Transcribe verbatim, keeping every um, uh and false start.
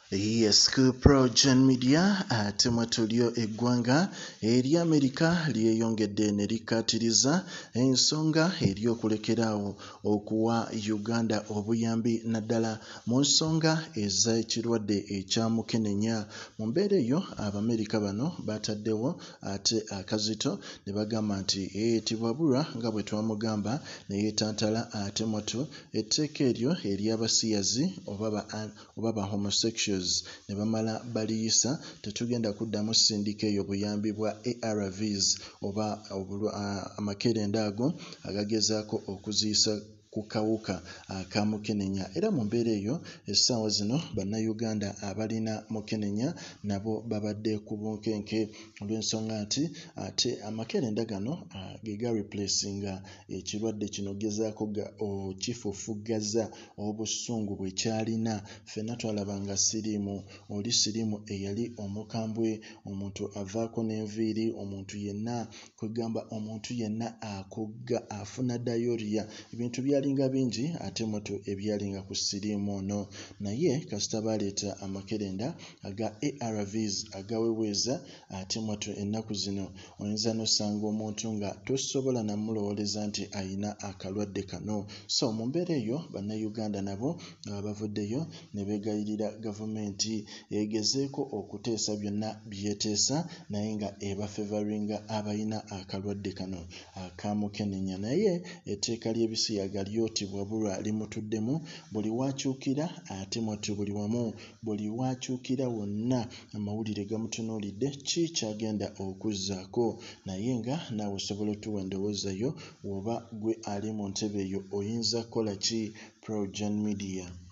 Yes, ku PROJOURN media ate mwatulyo eggwanga eri America lyeyongedde ne likkaatiriza ensonga eri okulekeraawo okuwa Uganda obuyambi naddala mu nsonga ez'ekirwadde ekya mukenenya. Mu mbeera eyo abamerica bano bataddewo ate akazito ne bagamba nti ee tibwabulwa nga bwe twamugamba ne yeetantala ate mwatu etteeka eryo ery'abasiyazi oba ba homosexuals ne bamala baliyisa tetugenda kuddamu sindika eyo buyambi bwa A R Vs oba amakerenda ago agagezaako okuziyisa ku kawuka aka mukenenya. Era mu mbeera eyo essaawa zino bannayuganda abalina mukenenya nabo babadde ku bunkenke olw'ensonga nti ate amakerenda gano ge ga replacinga ekirwadde kino gezaako okifufuggaza obusungu bwe kyalina. Ffenna twalabanga siliimu, oli siliimu eyali omukambwe, omuntu avaako n'enviiri, omuntu yenna kwegamba omuntu yenna akogga afuna diarrhea, ebintu byalinga bingi ate moto ebyalinga ku siliimu ono. Naye kasita baleeta amakerenda aga A R Vs agaweweeza ate moto ennaku zino oyinza n'osanga omuntu nga tosobola namulowooleza nti ayina akalwadde kano. So mu mbeera eyo bannayuganda nabo bavuddeyo ne beegayirira gavumenti egezeeko okuteesa byonna byeteesa naye nga ebafevaringa abalina akalwadde kano aka mukenenya. Naye etteeka ly'ebisiyaga lyo tibwabulwa limutuddemu, buli wakyukira ate mwatu buli wamu buli wakyukira wonna amawulire gamutunuulidde ki kyagenda okuzzaako. Naye nga naawe osobola otuwa endowooza yo oba gwe ali mu ntebe eyo oyinza kukola ki? PROJOURN media.